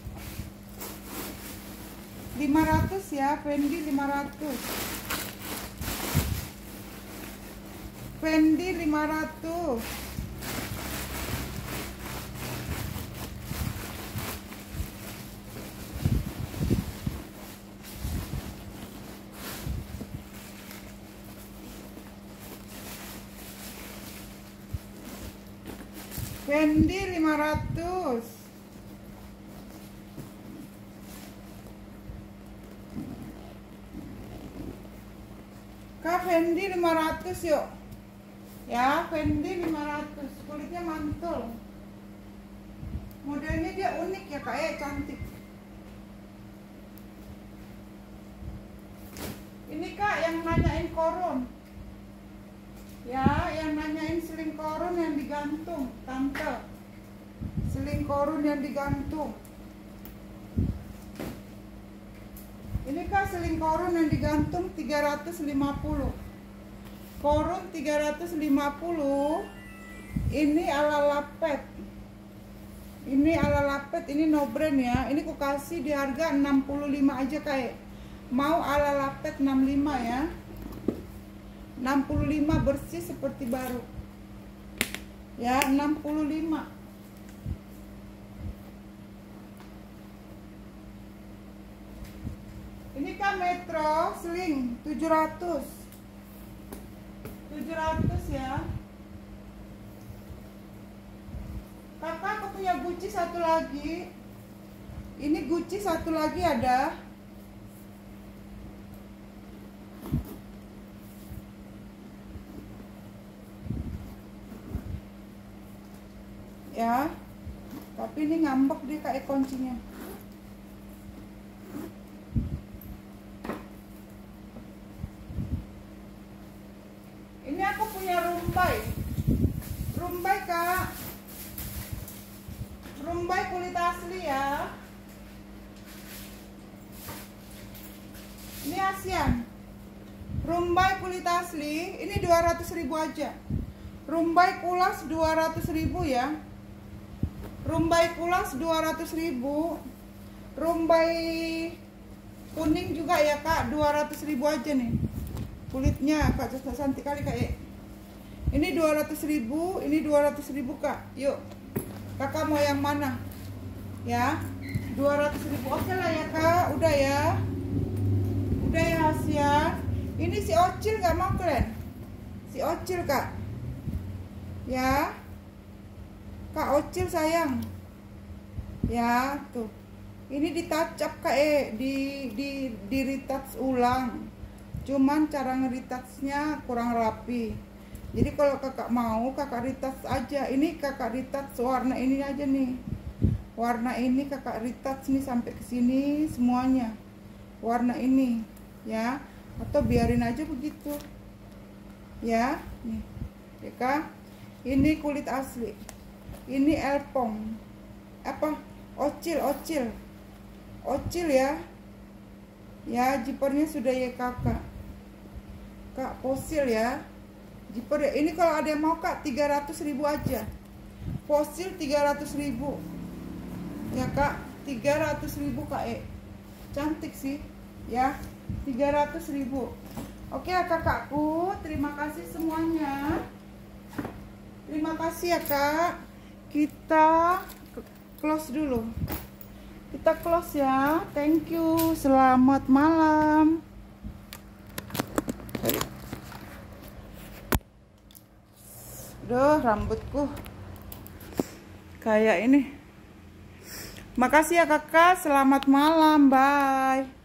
lima ratus ya, Fendi lima ratus. Fendi lima ratus. Fendi lima ratus. Kak, Fendi lima ratus yuk. Ya, Fendi lima ratus. Kulitnya mantul. Modelnya dia unik ya Kak, eh, cantik. Ini Kak yang nanyain koron. Ya, yang nanyain seling korun yang digantung, tante. Seling korun yang digantung. Ini Kak seling korun yang digantung tiga ratus lima puluh. Korun tiga ratus lima puluh. Ini ala lapet. Ini ala lapet, ini no brand ya. Ini aku kasih di harga enam puluh lima aja Kak. Mau ala lapet enam puluh lima ya. enam puluh lima bersih seperti baru ya, enam puluh lima. Ini kan metro sling tujuh ratus tujuh ratus ya. Kakak aku punya Gucci satu lagi. Ini Gucci satu lagi ada. Ya, tapi ini ngambek dia kayak kuncinya. Ini aku punya rumbai. Rumbai Kak. Rumbai kulit asli ya. Ini ASEAN. Rumbai kulit asli, ini dua ratus ribu aja. Rumbai kulas dua ratus ribu ya. Rumbai kulas dua ratus ribu. Rumbai kuning juga ya Kak, dua ratus ribu aja nih. Kulitnya Kak, cantik kali Kak. Ini dua ratus ribu, ini dua ratus ribu Kak. Yuk. Kakak mau yang mana? Ya. dua ratus ribu. Oke lah ya Kak, udah ya. Udah ya ASEAN. Ini si Ocil nggak mau keren. Si Ocil Kak. Ya. Kak Ocil sayang. Ya, tuh. Ini ditacap Kak eh di di di retouch ulang. Cuman cara ngeretouchnya kurang rapi. Jadi kalau kakak mau, kakak retouch aja. Ini kakak retouch warna ini aja nih. Warna ini kakak retouch nih sampai ke sini semuanya. Warna ini, ya. Atau biarin aja begitu. Ya, nih. Ya Kak. Ini kulit asli. Ini elpong. Apa? Ocil, ocil. Ocil ya. Ya, jipernya sudah ya kakak. Kak, fosil ya. Jiper ya. Ini kalau ada yang mau Kak, tiga ratus ribu aja. Fosil tiga ratus ribu. Ya Kak, tiga ratus ribu Kak E. Cantik sih. Ya, tiga ratus ribu. Oke ya kakakku, terima kasih semuanya. Terima kasih ya Kak. Kita close dulu. Kita close ya. Thank you. Selamat malam. Duh, rambutku kayak ini. Makasih ya kakak. Selamat malam. Bye.